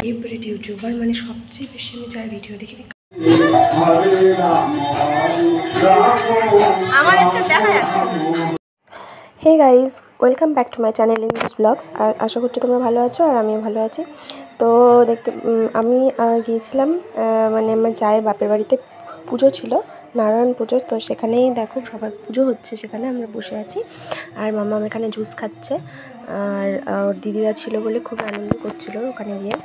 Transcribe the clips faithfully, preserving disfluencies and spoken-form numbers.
Favourite YouTuber, মানে সবচেয়ে বেশি আমি যার ভিডিও দেখি। Hey guys, welcome back to my channel English blogs. আর আশা করছি তোমরা ভালো আছো আর আমিও ভালো আছি। তো দেখতে আমি গিয়েছিলাম মানে আমার জায়ের বাপের বাড়িতে পুজো ছিল, নারায়ণ পুজো। তো সেখানেই দেখো সবার পুজো হচ্ছে, সেখানে আমরা বসে আছি আর মামা এখানে জুস খাচ্ছে। আর ওর দিদিরা ছিল বলে খুব আনন্দ করছিল ওখানে গিয়ে।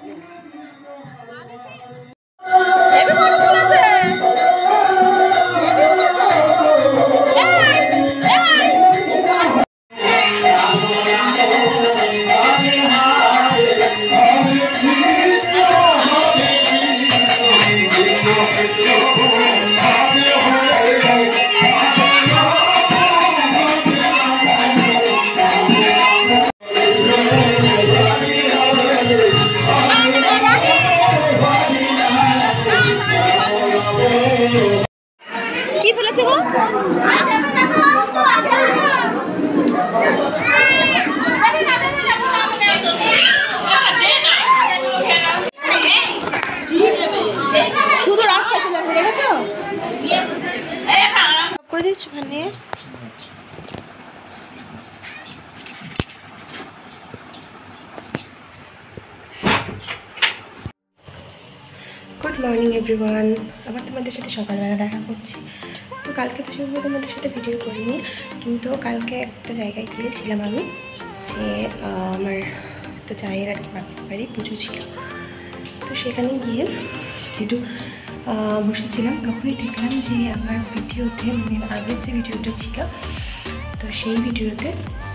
কি বলেছে গো? শুধু রাস্তা চলে আসে, দেখেছো? করে দিচ্ছি ওখানে। গুড মর্নিং এভরিওয়ান, আবার তোমাদের সাথে সকালবেলা দেখা করছি। তো কালকে তো সেভাবে তোমাদের সাথে ভিডিও করিনি, কিন্তু কালকে একটা জায়গায় গিয়েছিলাম আমি, যে আমার একটা জায়ের আর কি বাপের বাড়ি পুজো ছিল। তো সেখানে গিয়ে একটু বসেছিলাম, তখনই দেখলাম যে আমার ভিডিওতে, মানে আগের যে ভিডিওটা ছিল, তো সেই ভিডিওতে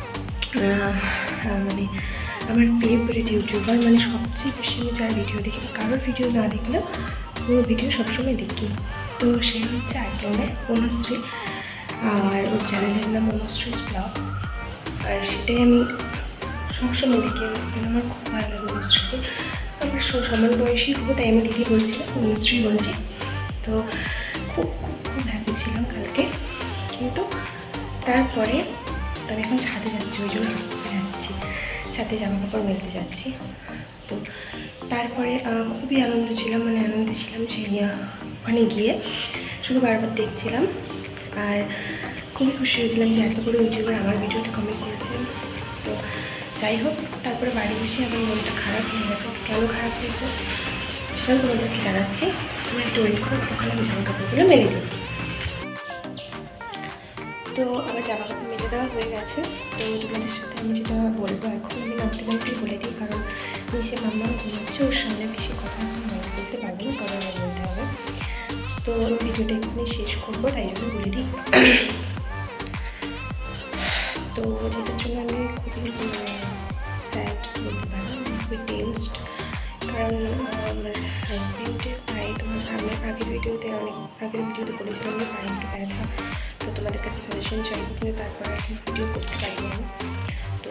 মানে আমার ফেভারিট ইউটিউবার, মানে সবচেয়ে বেশি আমি যার ভিডিও দেখি, কারোর ভিডিও না দেখলেও পুরো ভিডিও সবসময় দেখি। তো সে হচ্ছে আইটেমে অনুশ্রী, আর ওর চ্যানেলের নাম অনুশ্রী ব্লগস। আর সেটাই আমি সবসময় দেখি, আমার খুব ভালো লাগে অনুশ্রীকে। আমার সমান বয়সী খুব, তাই আমি দিদি বলছিলাম, অনুশ্রী বলছি। তো খুব খুব খুব হ্যাপি ছিলাম কালকে। কিন্তু তারপরে তবে এখন ছাদে যাচ্ছি, ওই জন্য যাচ্ছি ছাদে, জামা কাপড় মেলতে যাচ্ছি। তো তারপরে খুবই আনন্দ ছিলাম, মানে আনন্দে ছিলাম সেই ওখানে গিয়ে, শুধু বারবার দেখছিলাম আর খুবই খুশি হয়েছিলাম যে এত বড় ইউটিউবার আমার ভিডিওতে কমেন্ট করেছে। তো যাই হোক, তারপরে বাড়ি এসে আমার মনটা খারাপ হয়ে গেছে। কেন খারাপ হয়েছে সেটাও তোমাদেরকে জানাচ্ছি, তোমরা একটু ওয়েট করো, তখন আমি জামা কাপড়গুলো মেলে দেবো। তো আমার জামা কাপড় মেলে দেওয়া হয়ে গেছে। তো তোমাদের সাথে আমি যেটা বলবো এখন, আমি নামতে নামতে বলে দিই, কারণ নিচে মাম্মা ঘুমাচ্ছে, ওর সামনে বেশি কথা এখন বলতে পারবো না, কারণ বলতে হবে। তো ভিডিওটা এখানে শেষ করবো, তাই জন্য বলে দিই। তো যেটার জন্য আমি খুবই স্যাড বলতে পারি, খুবই টেনসড, কারণ আমার হাজব্যান্ডের পায়ে, তোমার আমি আগের ভিডিওতে অনেক আগের ভিডিওতে বলেছিলাম যে পায়ে একটু ব্যথা। তো তোমাদের কাছে সাজেশন চাইবো, কিন্তু তারপরে এখন ভিডিও করতে পারিনি আমি। তো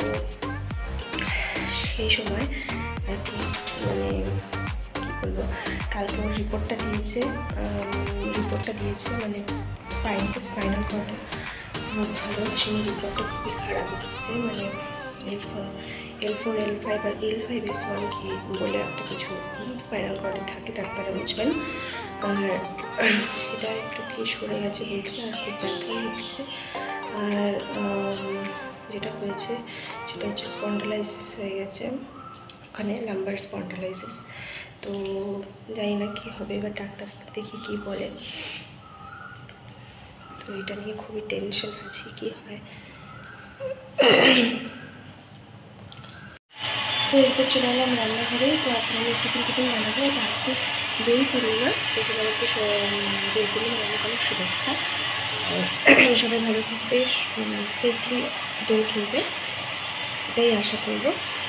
সেই সময় আর কি, মানে কী বলবো, কালকে ওর রিপোর্টটা দিয়েছে রিপোর্টটা দিয়েছে মানে পায়েতে স্পাইনাল কর্ডে খুব ভালো, সেই রিপোর্টটা খুবই খারাপ এসছে। মানে L four L four L five আর এল ফাইভ এস ওয়ান কি বলে একটা কিছু স্পাইনাল কর্ডে থাকে, ডাক্তাররা বুঝবেন। আর সেটা একটু কি সরে গেছে বলছে, আর খুব ব্যথা হচ্ছে। আর যেটা হয়েছে সেটা হচ্ছে স্পন্ডালাইসিস হয়ে গেছে ওখানে, লাম্বার স্পন্ডালাইসিস। তো জানি না কী হবে, এবার ডাক্তার দেখি কী বলে। তো এটা নিয়ে খুবই টেনশন আছি, কী হয়। তো এরপর চলে এলাম রান্নাঘরে। তো এখন আমি টিফিন টিফিন বানাবো। তো আজকে দই পূর্ণিমা, তো তোমাদেরকে দই পূর্ণিমা অনেক অনেক শুভেচ্ছা। সবাই ভালো থাকবে, সেফলি দই খেলবে, এটাই আশা করব।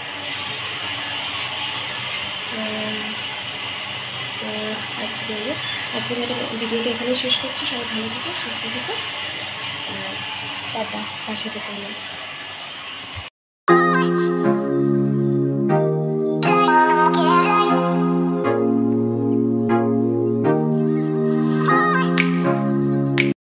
আর কী বলবো, আজকের মতো ভিডিওটা এখানেই শেষ করছি। সবাই ভালো থেকো, সুস্থ থেকো, টাটা, পাশে থেকো আমার।